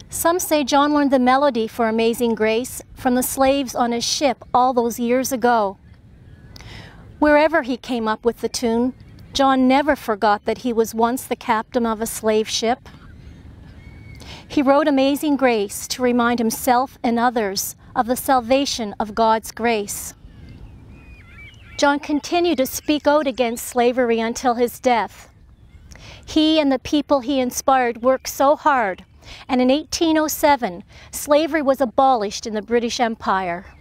Some say John learned the melody for Amazing Grace from the slaves on his ship all those years ago. Wherever he came up with the tune, John never forgot that he was once the captain of a slave ship. He wrote Amazing Grace to remind himself and others of the salvation of God's grace. John continued to speak out against slavery until his death. He and the people he inspired worked so hard, and in 1807, slavery was abolished in the British Empire.